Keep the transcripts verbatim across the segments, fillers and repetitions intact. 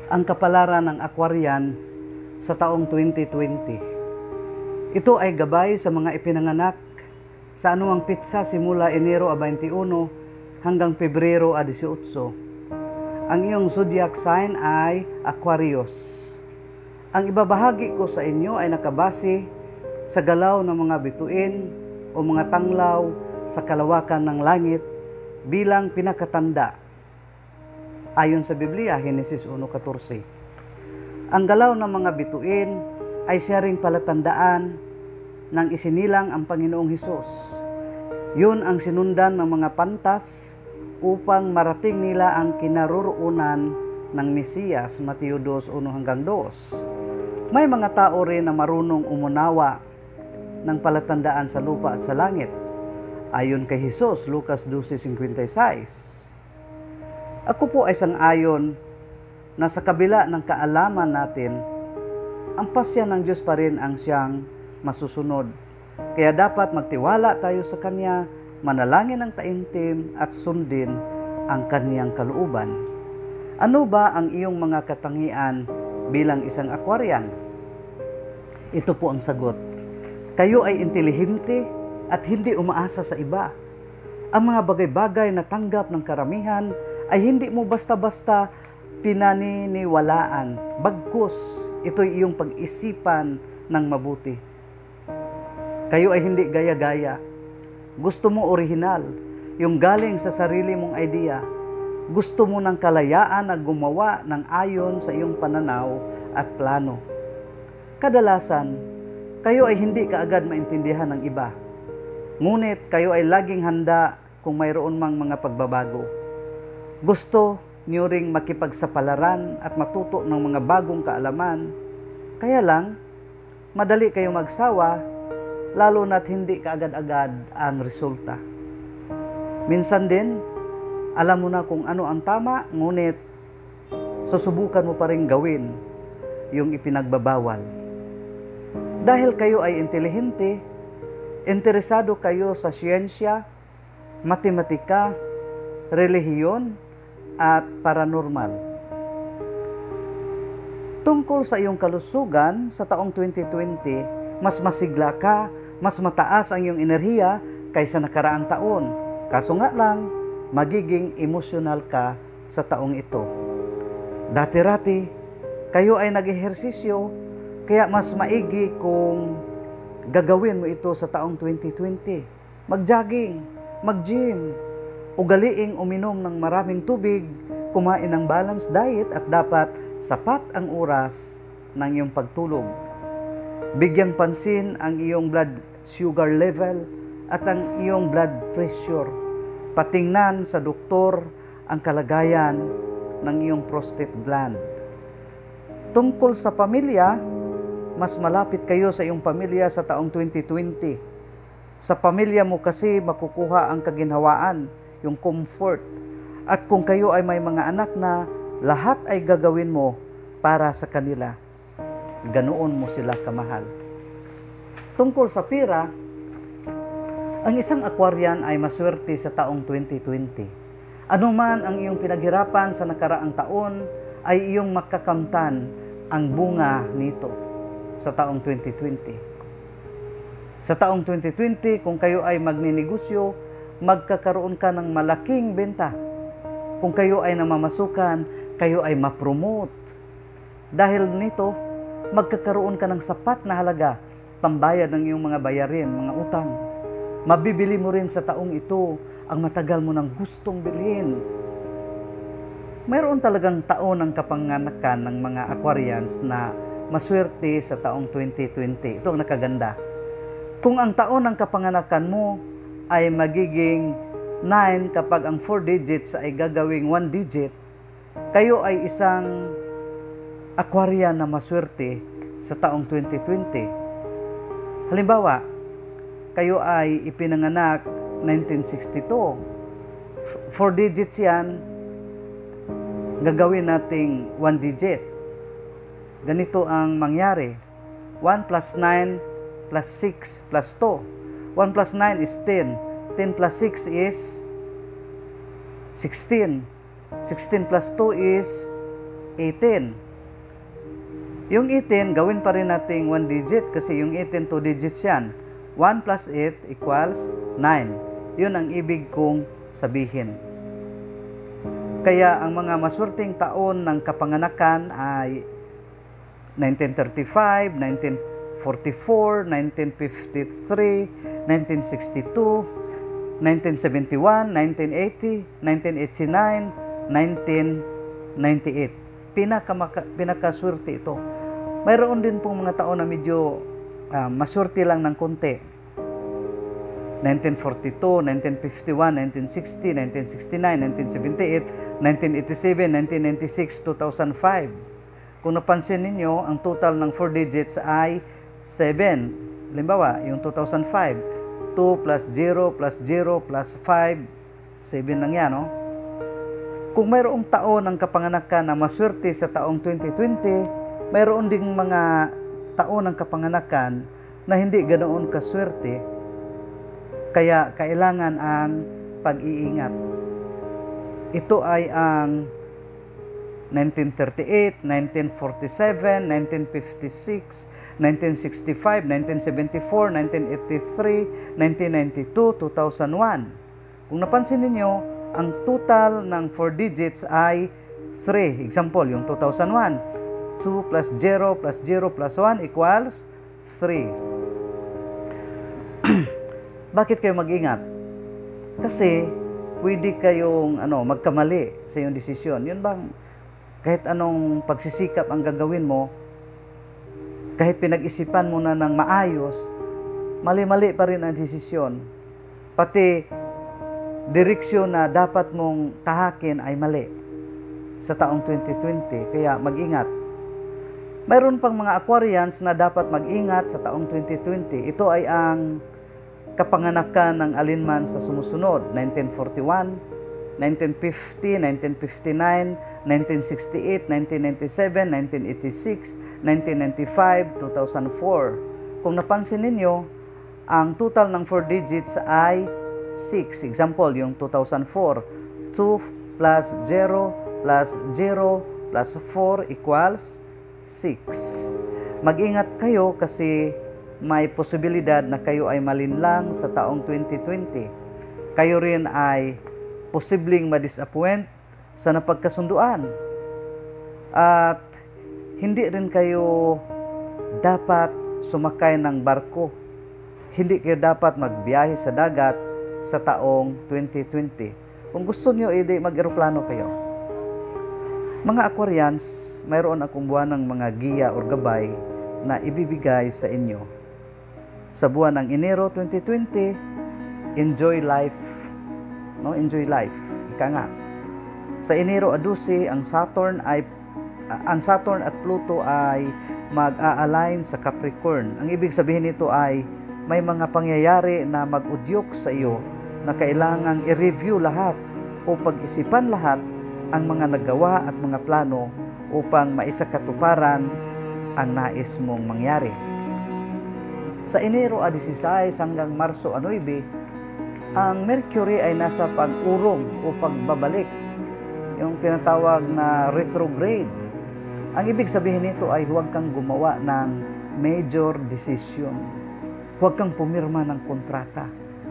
ang kapalaran ng Aquarian sa taong twenty twenty. Ito ay gabay sa mga ipinanganak sa anumang pitsa simula Enero twenty-one hanggang Pebrero eighteen. Ang iyong zodiac sign ay Aquarius. Ang ibabahagi ko sa inyo ay nakabase sa galaw ng mga bituin o mga tanglaw sa kalawakan ng langit bilang pinakatanda. Ayon sa Biblia, Henesis one fourteen. Ang galaw ng mga bituin ay siya ring palatandaan ng isinilang ang Panginoong Hesus. Yun ang sinundan ng mga pantas upang marating nila ang kinaroroonan ng Mesiyas, Mateo two one hanggang two. May mga tao rin na marunong umunawa ng palatandaan sa lupa at sa langit. Ayon kay Hesus, Lucas twelve fifty-six. Ako po ay sang-ayon na sa kabila ng kaalaman natin, ang pasya ng Diyos pa rin ang siyang masusunod. Kaya dapat magtiwala tayo sa Kanya, manalangin ng taimtim at sundin ang Kaniyang kalooban. Ano ba ang iyong mga katangian bilang isang Aquarian? Ito po ang sagot. Kayo ay intelihente at hindi umaasa sa iba. Ang mga bagay-bagay na tanggap ng karamihan ay hindi mo basta-basta pinaniniwalaan. Bagkus, ito'y iyong pag-isipan ng mabuti. Kayo ay hindi gaya-gaya. Gusto mo orihinal, yung galing sa sarili mong idea. Gusto mo ng kalayaan na gumawa ng ayon sa iyong pananaw at plano. Kadalasan, kayo ay hindi kaagad maintindihan ng iba. Ngunit kayo ay laging handa kung mayroon mang mga pagbabago. Gusto niyo ring makipagsapalaran at matuto ng mga bagong kaalaman. Kaya lang, madali kayo magsawa, lalo na't hindi kaagad-agad ang resulta. Minsan din, alam mo na kung ano ang tama, ngunit susubukan mo pa rin gawin yung ipinagbabawal. Dahil kayo ay intelihente, interesado kayo sa siyensya, matematika, relihiyon, at paranormal. Tungkol sa iyong kalusugan sa taong twenty twenty, mas masigla ka, mas mataas ang iyong enerhiya kaysa nakaraang taon. Kaso nga lang, magiging emosyonal ka sa taong ito. Dati-rati, kayo ay nag-ehersisyo, kaya mas maigi kung gagawin mo ito sa taong twenty twenty. Mag-jogging, mag-gym, ugaliing uminom ng maraming tubig, kumain ng balanced diet at dapat sapat ang oras ng iyong pagtulog. Bigyang pansin ang iyong blood sugar level at ang iyong blood pressure. Patingnan sa doktor ang kalagayan ng iyong prostate gland. Tungkol sa pamilya, mas malapit kayo sa iyong pamilya sa taong twenty twenty. Sa pamilya mo kasi makukuha ang kaginhawaan, yung comfort. At kung kayo ay may mga anak na, lahat ay gagawin mo para sa kanila. Ganoon mo sila kamahal. Tungkol sa pira, ang isang Aquarian ay maswerte sa taong twenty twenty. Ano man ang iyong pinaghirapan sa nakaraang taon, ay iyong makakamtan ang bunga nito sa taong twenty twenty. Sa taong twenty twenty, kung kayo ay magninegosyo, magkakaroon ka ng malaking benta. Kung kayo ay namamasukan, kayo ay ma-promote. Dahil nito, magkakaroon ka ng sapat na halaga, pambayad ng iyong mga bayarin, mga utang. Mabibili mo rin sa taong ito ang matagal mo nang gustong bilhin. Mayroon talagang taon ng kapanganakan ng mga Aquarians na maswerte sa taong twenty twenty. Ito ang nakaganda. Kung ang taon ng kapanganakan mo ay magiging nine kapag ang four digits ay gagawing one digit, kayo ay isang Aquarian na maswerte sa taong twenty twenty. Halimbawa, kayo ay ipinanganak nineteen sixty-two. four digits yan, gagawin nating one digit. Ganito ang mangyari. one plus nine plus six plus two. one plus nine is ten. ten plus six is sixteen. sixteen plus two is eighteen. Yung eighteen, gawin pa rin nating one digit kasi yung eighteen, two digits yan. one plus eight equals nine. Yun ang ibig kong sabihin. Kaya ang mga maswerteng taon ng kapanganakan ay nineteen thirty-five, nineteen forty-four, nineteen fifty-three, nineteen sixty-two, nineteen seventy-one, nineteen eighty, nineteen eighty-nine, nineteen ninety-eight. Pinaka pinakaswerte ito. Mayroon din pong mga taon na medyo uh, maswerte lang ng konti. nineteen forty-two, nineteen fifty-one, nineteen sixty, nineteen sixty-nine, nineteen seventy-eight, nineteen eighty-seven, nineteen ninety-six, two thousand five. Kung napansin ninyo, ang total ng four digits ay seven. Halimbawa, yung two thousand five, two plus zero plus zero plus five, seven lang yan, no? Kung mayroong taon ng kapanganakan na maswerte sa taong twenty twenty, mayroon ding mga taon ng kapanganakan na hindi ganoon kaswerte. Kaya kailangan ang pag-iingat. Ito ay ang nineteen thirty-eight, nineteen forty-seven, nineteen fifty-six, nineteen sixty-five, nineteen seventy-four, nineteen eighty-three, nineteen ninety-two, two thousand one. Kung napansin niyo, ang total ng four digits ay three. Example, yung two thousand one. two plus zero plus zero plus one equals three. Bakit kayo mag-ingat? Kasi pwede kayong ano, magkamali sa iyong desisyon. Yun bang kahit anong pagsisikap ang gagawin mo, kahit pinag-isipan mo na ng maayos, mali-mali pa rin ang desisyon. Pati direksyon na dapat mong tahakin ay mali sa taong twenty twenty. Kaya mag-ingat. Mayroon pang mga Aquarians na dapat mag-ingat sa taong twenty twenty. Ito ay ang kapanganakan ng alinman sa sumusunod. nineteen forty-one, nineteen fifty, nineteen fifty-nine, nineteen sixty-eight, nineteen ninety-seven, nineteen eighty-six, nineteen ninety-five, two thousand four. Kung napansin ninyo, ang total ng four digits ay six. Example, yung two thousand four. two plus zero plus zero plus four equals six. Mag-ingat kayo kasi may posibilidad na kayo ay malinlang sa taong twenty twenty. Kayo rin ay posibleng ma-disappoint sa napagkasunduan. At hindi rin kayo dapat sumakay ng barko. Hindi kayo dapat magbiyahe sa dagat sa taong twenty twenty. Kung gusto nyo, edi mag-eroplano kayo. Mga Aquarians, mayroon akong buwan ng mga giya o gabay na ibibigay sa inyo. Sa buwan ng Enero twenty twenty, enjoy life. No, enjoy life. Ika nga. Sa Enero twelve, ang Saturn ay uh, ang Saturn at Pluto ay mag-a-align sa Capricorn. Ang ibig sabihin nito ay may mga pangyayari na mag-udyok sa iyo na kailangang i-review lahat o pag-isipan lahat ang mga nagawa at mga plano upang maisakatuparan ang nais mong mangyari. Sa Enero sixteen hanggang Marso nine, ang Mercury ay nasa pag-urong o pagbabalik, yung tinatawag na retrograde. Ang ibig sabihin nito ay huwag kang gumawa ng major decision. Huwag kang pumirma ng kontrata.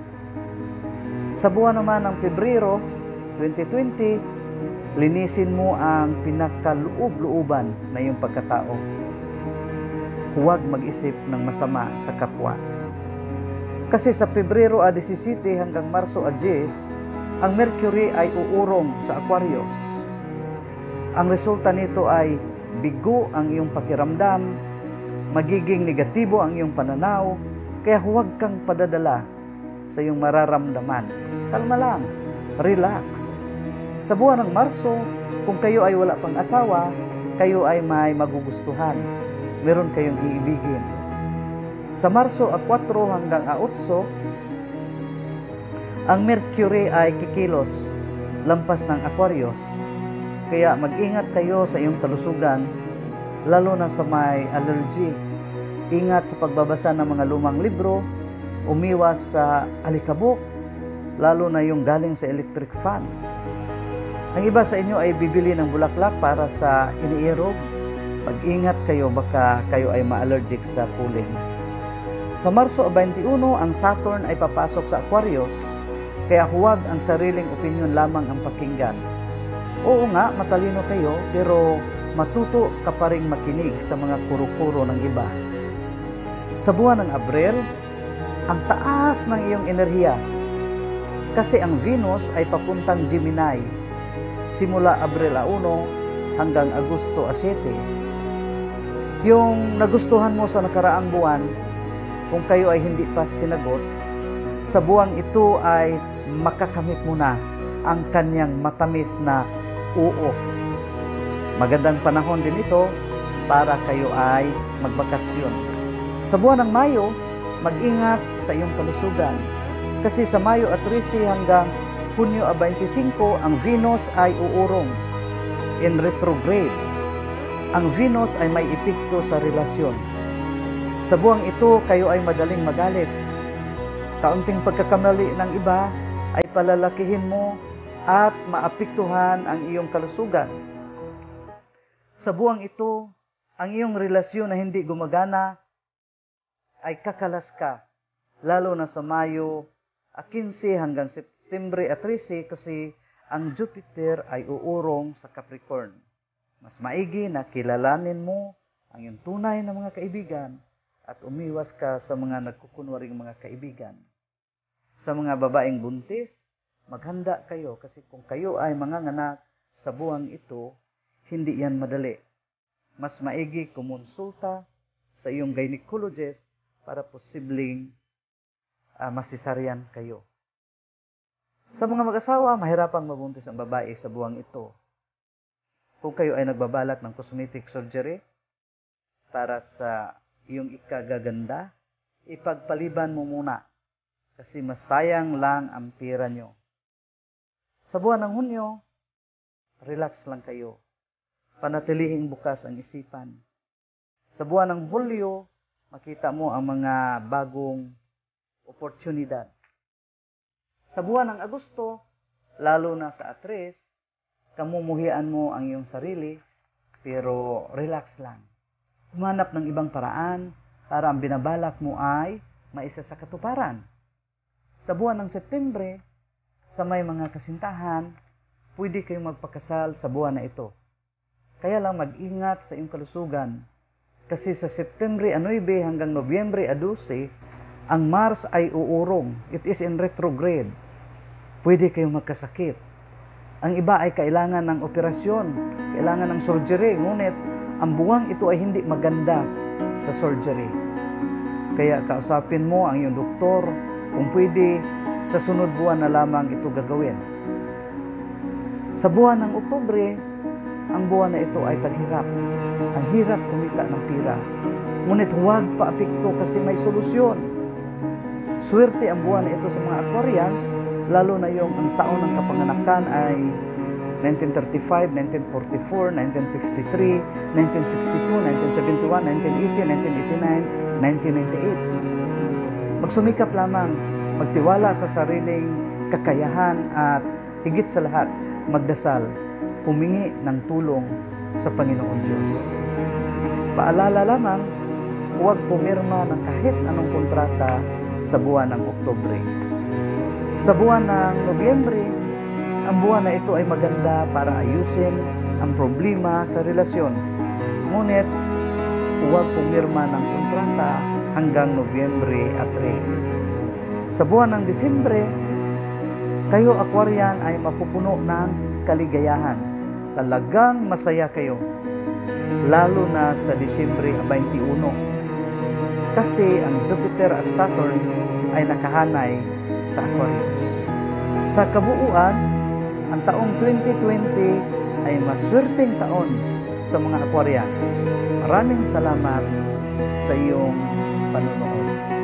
Sa buwan naman ng Pebrero twenty twenty, linisin mo ang pinakaloob-looban na iyong pagkatao. Huwag mag-isip ng masama sa kapwa. Kasi sa Pebrero seventeen hanggang Marso ten, ang Mercury ay uurong sa Aquarius. Ang resulta nito ay bigo ang iyong pakiramdam, magiging negatibo ang iyong pananaw, kaya huwag kang padadala sa iyong mararamdaman. Kalma lang, relax. Sa buwan ng Marso, kung kayo ay wala pang asawa, kayo ay may magugustuhan. Meron kayong iibigin. Sa Marso four hanggang eight, ang Mercury ay kikilos lampas ng Aquarius. Kaya mag-ingat kayo sa iyong kalusugan, lalo na sa may allergy. Ingat sa pagbabasa ng mga lumang libro, umiwas sa alikabok, lalo na yung galing sa electric fan. Ang iba sa inyo ay bibili ng bulaklak para sa iniirog. Mag-ingat kayo, baka kayo ay ma-allergic sa pollen. Sa Marso twenty-one, ang Saturn ay papasok sa Aquarius, kaya huwag ang sariling opinyon lamang ang pakinggan. Oo nga, matalino kayo, pero matuto ka pa ring makinig sa mga kuro-kuro ng iba. Sa buwan ng Abril, ang taas ng iyong enerhiya, kasi ang Venus ay papuntang Gemini, simula Abril one hanggang Agosto seven. Yung nagustuhan mo sa nakaraang buwan, kung kayo ay hindi pa sinagot, sa buwang ito ay makakamit mo na ang kanyang matamis na oo. Magandang panahon din ito para kayo ay magbakasyon. Sa buwan ng Mayo, mag-ingat sa iyong kalusugan. Kasi sa Mayo at thirteen hanggang Hunyo twenty-five, ang Venus ay uurong in retrograde. Ang Venus ay may epekto sa relasyon. Sa buwang ito, kayo ay madaling magalit. Kaunting pagkakamali ng iba ay palalakihin mo at maapektuhan ang iyong kalusugan. Sa buwang ito, ang iyong relasyon na hindi gumagana ay kakalas ka, lalo na sa Mayo fifteen hanggang September thirteen, kasi ang Jupiter ay uurong sa Capricorn. Mas maigi na kilalanin mo ang iyong tunay na mga kaibigan at umiwas ka sa mga nagkukunwaring mga kaibigan. Sa mga babaeng buntis, maghanda kayo kasi kung kayo ay manganganak sa buwang ito, hindi yan madali. Mas maigi kumonsulta sa iyong gynecologist para posibleng uh, masisaryan kayo. Sa mga mag-asawa, mahirapang mabuntis ang babae sa buwang ito. Kung kayo ay nagbabalak ng cosmetic surgery para sa iyong ikagaganda, ipagpaliban mo muna kasi masayang lang ang pera nyo. Sa buwan ng Hunyo, relax lang kayo. Panatilihing bukas ang isipan. Sa buwan ng Hulyo, makita mo ang mga bagong oportunidad. Sa buwan ng Agosto, lalo na sa Atres, kamumuhian mo ang iyong sarili, pero relax lang. Humanap ng ibang paraan para ang binabalak mo ay maisa sa katuparan. Sa buwan ng Setyembre, sa may mga kasintahan, pwede kayong magpakasal sa buwan na ito. Kaya lang mag-ingat sa iyong kalusugan. Kasi sa Setyembre nine hanggang Nobyembre twelve, ang Mars ay uurong. It is in retrograde. Pwede kayong magkasakit. Ang iba ay kailangan ng operasyon, kailangan ng surgery. Ngunit, ang buwang ito ay hindi maganda sa surgery. Kaya kausapin mo ang iyong doktor kung pwede sa sunod buwan na lamang ito gagawin. Sa buwan ng Oktubre, ang buwan na ito ay taghirap. Ang hirap kumita ng pira. Ngunit huwag paapekto kasi may solusyon. Swerte ang buwan na ito sa mga Aquarians, lalo na yung ang taon ng kapanganakan ay nineteen thirty-five, nineteen forty-four, nineteen fifty-three, nineteen sixty-two, nineteen seventy-one, nineteen eighty, nineteen eighty-nine, nineteen ninety-eight. Magsumikap lamang, magtiwala sa sariling kakayahan at higit sa lahat, magdasal, humingi ng tulong sa Panginoon Diyos. Paalala lamang, huwag pumirma ng kahit anong kontrata sa buwan ng Oktubre. Sa buwan ng Nobyembre, ang buwan na ito ay maganda para ayusin ang problema sa relasyon. Ngunit, huwag pumirma ng kontrata hanggang Nobyembre three. Sa buwan ng Disyembre, kayo Aquarian ay mapupuno ng kaligayahan. Talagang masaya kayo. Lalo na sa Disyembre twenty-one. Kasi ang Jupiter at Saturn ay nakahanay sa Aquarius. Sa kabuuan, ang taong twenty twenty ay maswerteng taon sa mga Aquarians. Maraming salamat sa iyong panunood.